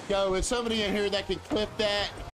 go. Is somebody in here that can clip that?